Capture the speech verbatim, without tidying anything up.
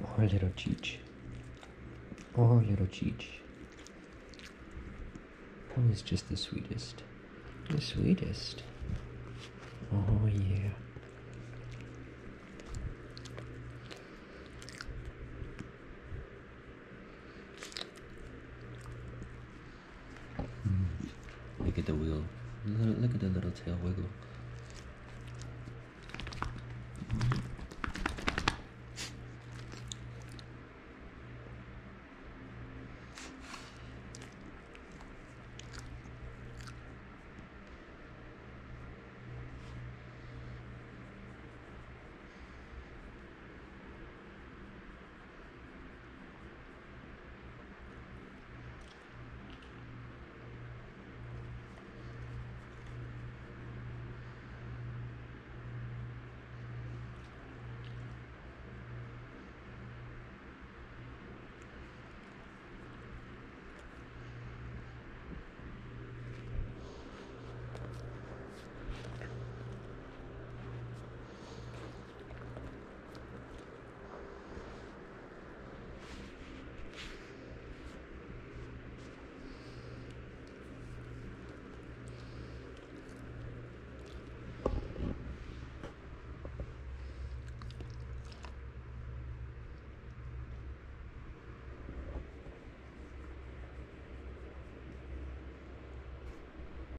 Oh, little Cheech. Oh, little Cheech. Oh, he's just the sweetest. The sweetest. Oh, yeah. Look at the wheel. Look at the little tail wiggle.